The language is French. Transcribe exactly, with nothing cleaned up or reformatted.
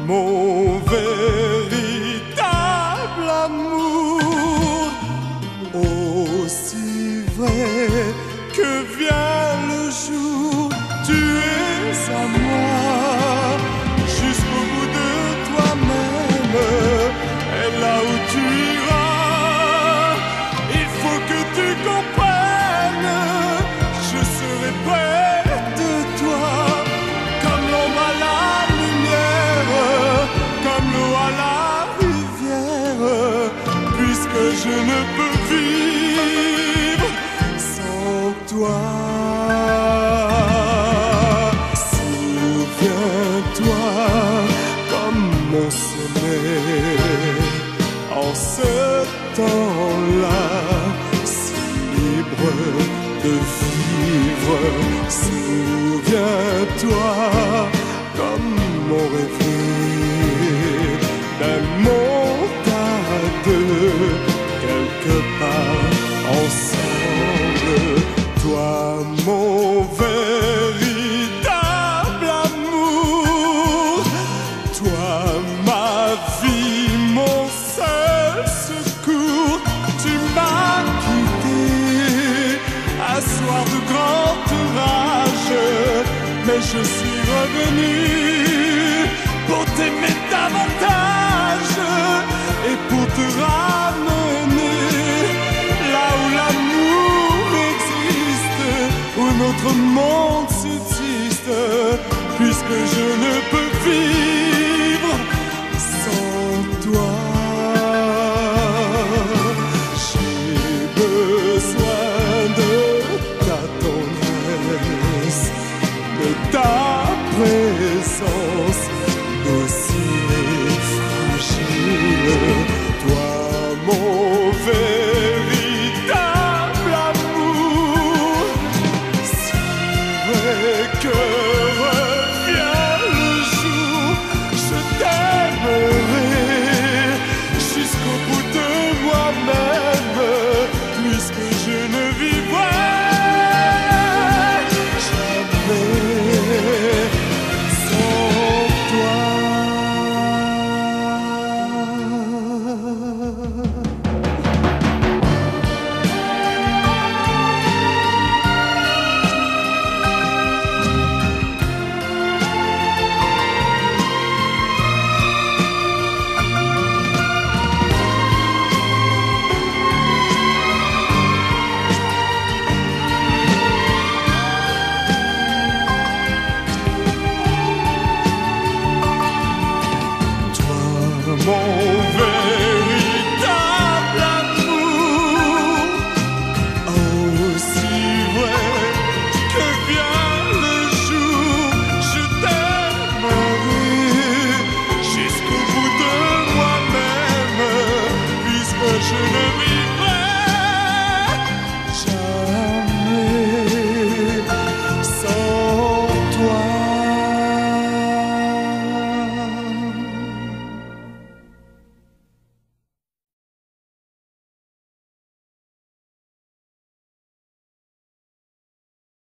mon véritable amour. Aussi vrai que vient le jour, tu es à moi, jusqu'au bout de toi-même, et là où tu iras, il faut que tu comprennes, je serai près de toi, comme l'ombre à la lumière, comme l'eau à la rivière, puisque je ne peux vivre sans toi. Souviens-toi comme on s'aimait en ce temps-là, si libre de vivre. Souviens-toi comme on rêvait d'un monde à deux, quelque part ensemble. Toi, mon véritable amour, toi, ma vie, mon seul secours. Tu m'as quitté à soir de grand orage, mais je suis revenu pour t'aimer davantage et pour te ramener là où l'amour existe, où notre monde subsiste, puisque je ne peux vivre sans toi. J'ai besoin de ta tendresse, de ta présence.